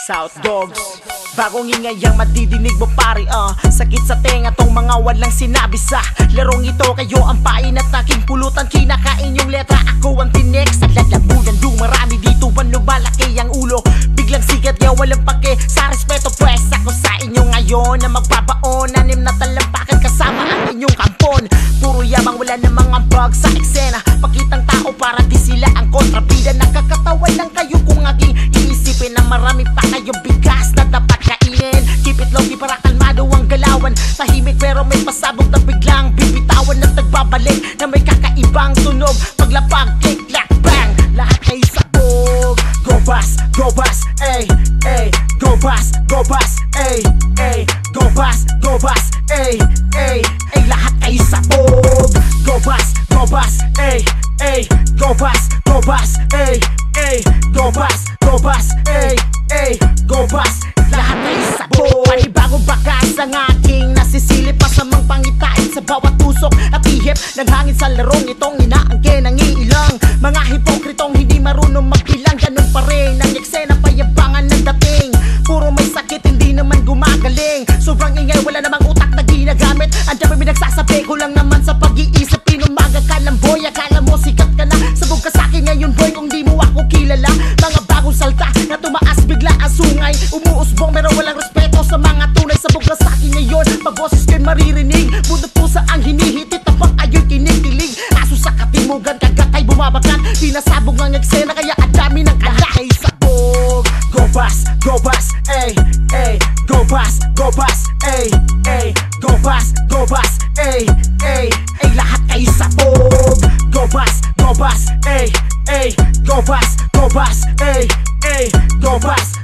South Dogs, bagong ingay ang madidinig mo pare. Sakit sa tenga tong mga walang sinabi sa larong ito. Kayo ang pain at aking pulutan, kinakain yung letra, ako ang tinex. At lalabunan dumarami dito, lumalaki ang ulo, biglang sigat nga walang pake sa respeto. Pwes ako sa inyo ngayon na magbabaon, anim na talampakan kasama ang inyong kampon. Puro yabang, wala namang ambag sa eksena, pakitang tao para di sila ang kontrabida. Nakakatawa lang kayo kung aking iisipin na marami pa kayong bigas na dapat kainin. Keep it low, di para kalmado ang galawan, tahimik pero may pasabog na biglang bibitawan at nagbabalik na may kakaibang tunog. Paglapag, click, clack, bang, lahat ay sabog. Gobas, gobas, ay, ay, gobas, gobas, ay, ay, gobas, gobas, ay, ay, ay, lahat ay sabog. Gobas, gobas, ay, ay, gobas, gobas, ay, ay, gobas, gobas, ay, ay, gobas, lahat ay sabog. Panibagong bakas ang aking nasisilip, masamang pangitain sa bawat tusok at ihip ng hangin sa larong itong inaangkin ng iilang mga hipokritong hindi marunong magbilang. Ganun pa rin ang eksena, payabangan ng dating, puro may sakit, hindi naman gumagaling. Sobrang ingay, wala namang utak na ginagamit. Andiyan pa pinagsasabi ko lang naman sa pag-iisip. Pinumaga ka lang boy, akala mo sikat ka na. Sabog ka sa'kin ngayon boy kung di mo ako kilala. Mga bagong salta na tumaas bigla ang sungay, umuusbong pero walang respeto sa mga tunay. Sabog ka sa'kin ngayon, pag boses ko'y maririnig, bundo pusa ang hinihitit, tapang ayo'y kinikilig. Aso sa katimugan, kagat ay bumabagat, pinasabog ng eksena kaya ang dami ng lahat ay sabog. Gobas, gobas, ay, ay, gobas, gobas, ay, ay, gobas, gobas, ay, ay, ay, lahat ay sabog. Gobas, gobas, ay, ay, gobas, gobas, ay, ay, gobas,